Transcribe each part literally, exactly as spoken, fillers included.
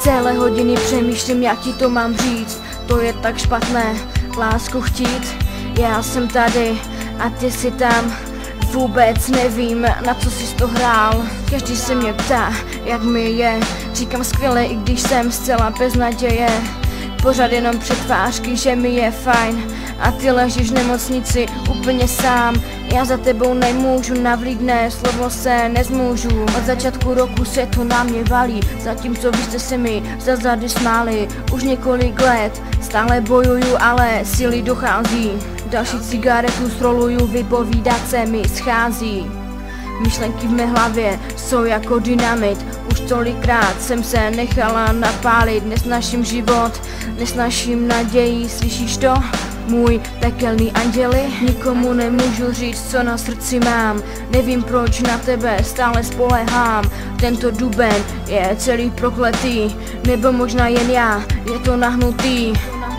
Celé hodiny přemýšlím, jak ti to mám říct. To je tak špatné, lásku chtít. Já jsem tady a ty si tam. Vůbec nevím, na co jsi to hrál. Každý se mě ptá, jak mi je. Říkám skvěle, i když jsem zcela bez naděje. Pořád jenom přetvářky, že mi je fajn. A ty ležíš v nemocnici úplně sám. Já za tebou nemůžu, navlídne, slovo se nezmůžu. Od začátku roku se to na mě valí. Zatímco vy jste se mi za zady smáli. Už několik let stále bojuju, ale síly dochází. Další cigaretu zroluju, vypovídat se mi schází. Myšlenky v mé hlavě jsou jako dynamit. Už tolikrát jsem se nechala napálit. Nesnáším život, nesnáším naději. Slyšíš to? Můj pekelný anděli. Nikomu nemůžu říct, co na srdci mám. Nevím, proč na tebe stále spolehám. Tento duben je celý prokletý. Nebo možná jen já, je to nahnutý.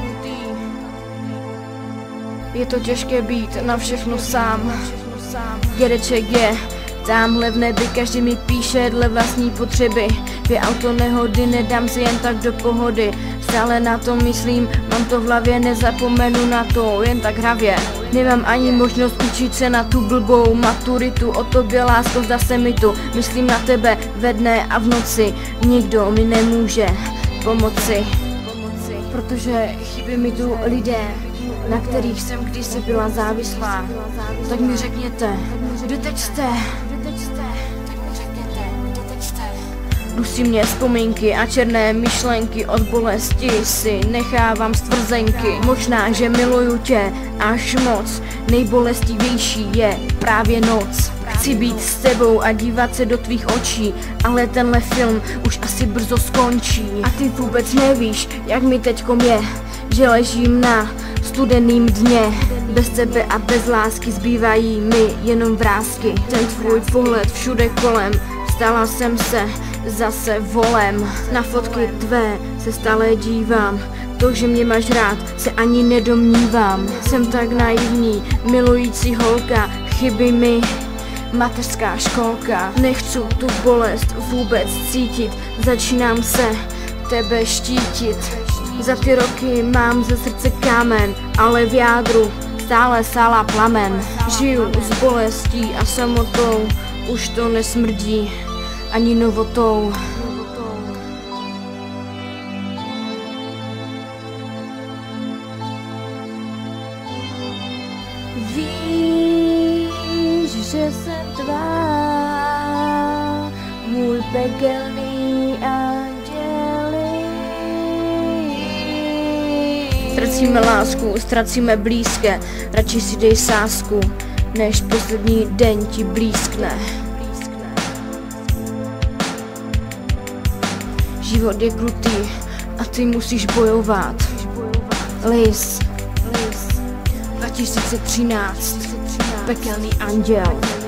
Je to těžké být na všechno sám. Dědeček je tamhle v nebi, každý mi píše dle vlastní potřeby. Dvě auto nehody, nedám si jen tak do pohody. Stále na to myslím, mám to v hlavě, nezapomenu na to jen tak hravě. Nemám ani možnost učit se na tu blbou maturitu. O tobě, lásko, zdá se mi tu. Myslím na tebe ve dne a v noci. Nikdo mi nemůže pomoci. Protože chybí mi tu lidé, na kterých jsem kdysi byla závislá. Tak mi řekněte, kde teď jste? Dusí mě vzpomínky a černé myšlenky, od bolesti si nechávám stvrzenky. Možná, že miluju tě až moc, nejbolestivější je právě noc. Chci být s tebou a dívat se do tvých očí, ale tenhle film už asi brzo skončí. A ty vůbec nevíš, jak mi teďkom je, že ležím na studeným dně. Bez tebe a bez lásky zbývají mi jenom vrásky. Ten tvůj pohled všude kolem, stala jsem se zase volem. Na fotky tvé se stále dívám, to, že mě máš rád, se ani nedomnívám. Jsem tak naivní, milující holka, chybí mi mateřská školka. Nechci tu bolest vůbec cítit, začínám se tebe štítit. Za ty roky mám ze srdce kámen, ale v jádru stále sála plamen. Žiju s bolestí a samotou, už to nesmrdí ani novotou. Víš, že jsem tvá, můj pekelný anděli. Ztracíme lásku, ztracíme blízké, radši si dej sázku, než poslední den ti blízkne. Život je krutý a ty musíš bojovat. Lis, dva tisíce třináct, pekelný anděl.